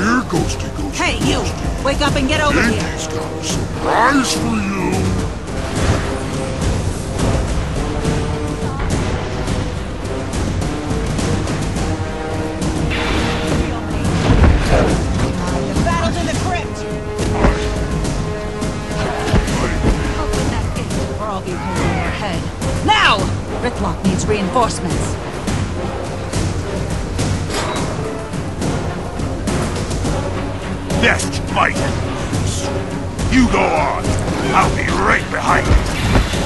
Here, Ghosty, Ghosty. Hey, you! Wake up and get over here! Indy's got a surprise for you! The battle's in the crypt! Open that gate, or I'll be holding your head. Now! Ricklock needs reinforcements. Best fight! You go on! I'll be right behind you!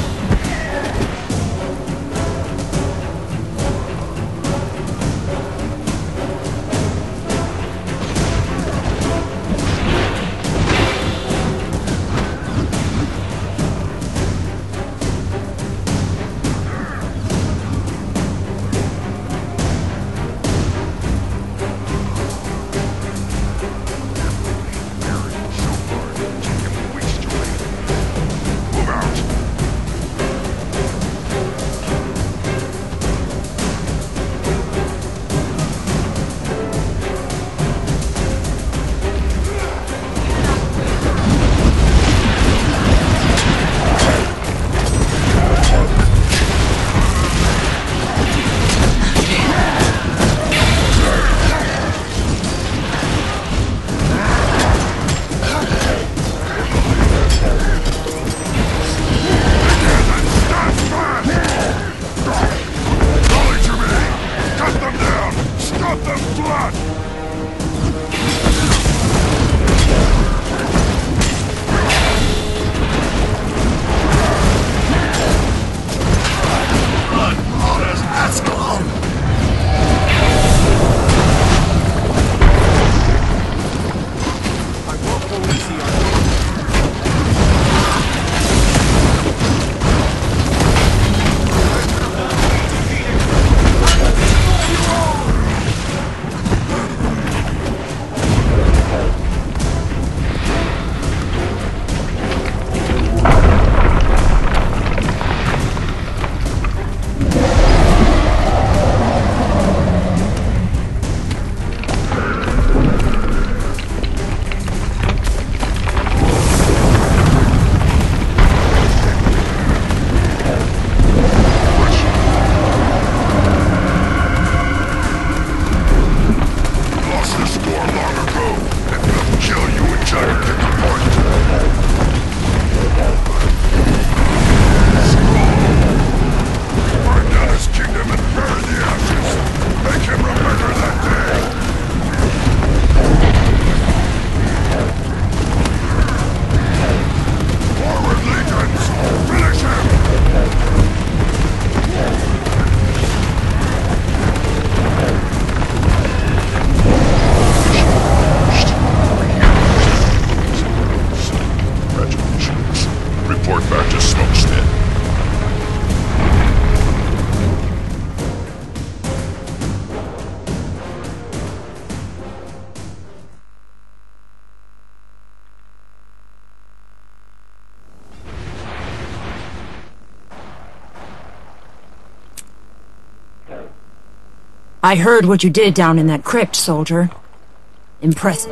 I heard what you did down in that crypt, soldier. Impressive.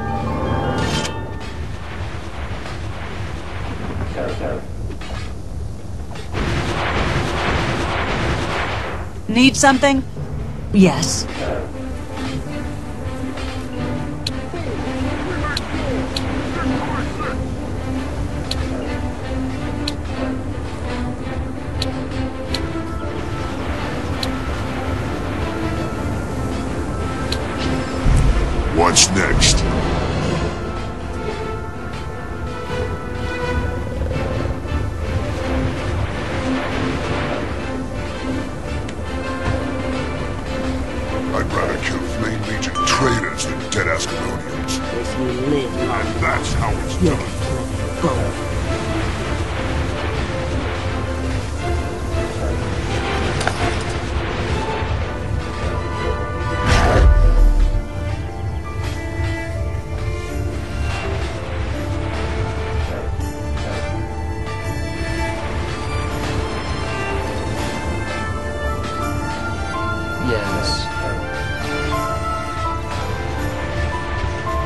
Need something? Yes. What's next? I'd rather kill Flame Legion traitors than dead Ascalonians. If you live long, And that's how it's you'll done. go. Yes.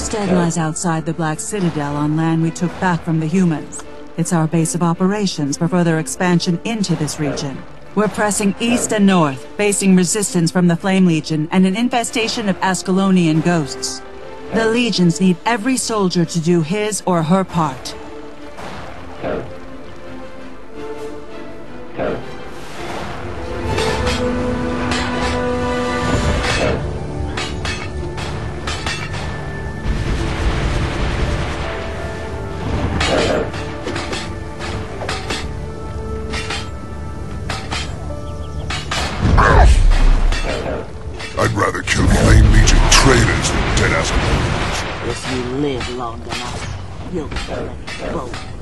Newstead lies outside the Black Citadel on land we took back from the humans. It's our base of operations for further expansion into this region. We're pressing east and north, facing resistance from the Flame Legion and an infestation of Ascalonian ghosts. The Legions need every soldier to do his or her part. I'd rather kill Flame Legion traitors than dead Ascalonians. If you live long enough, you'll be plenty bold.